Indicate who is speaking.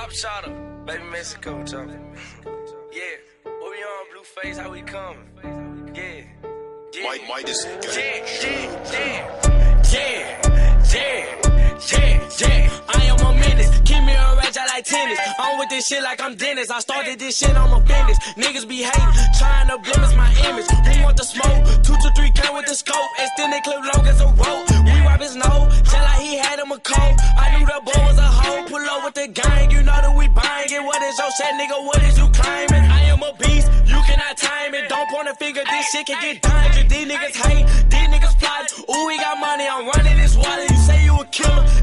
Speaker 1: Top shotter, baby Mexico talking. Yeah, what we on, Blueface? How we coming? Yeah, yeah.
Speaker 2: Midas.
Speaker 1: Yeah. I am a menace. Keep me a ratchet like tennis. I'm with this shit like I'm Dennis. I started this shit on my business. Niggas be hating, trying to blemish my image. Who want the smoke? 2 to 3 count with the scope. Extended clip long as a rope. We wipe his nose, just like he had him a cold. I knew the boy was a hoe. Pull up with the gang, you know that we buying it. What is your shit, nigga? What is you claiming? I am a beast, you cannot time it. Don't point a finger, this shit can get dangerous. These niggas hate, these niggas plot. Ooh, we got money, I'm running this wallet. You say you a killer.